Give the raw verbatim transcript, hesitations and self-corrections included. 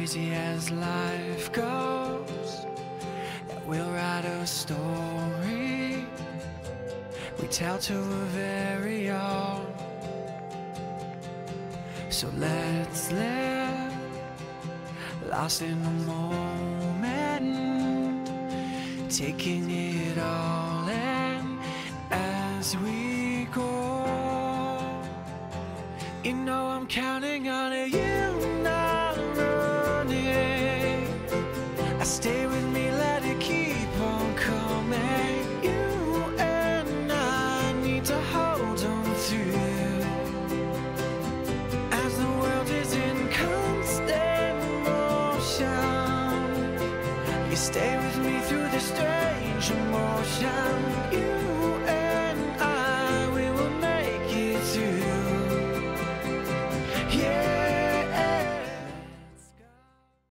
crazy as life goes, that we'll write a story we tell to a very own. So let's live, lost in the moment, taking it all in as we go. You know I'm counting on you, not running. I stay with me, let it keep on coming. You and I need to hold on through, as the world is in constant motion. You stay with me through the strange emotion. You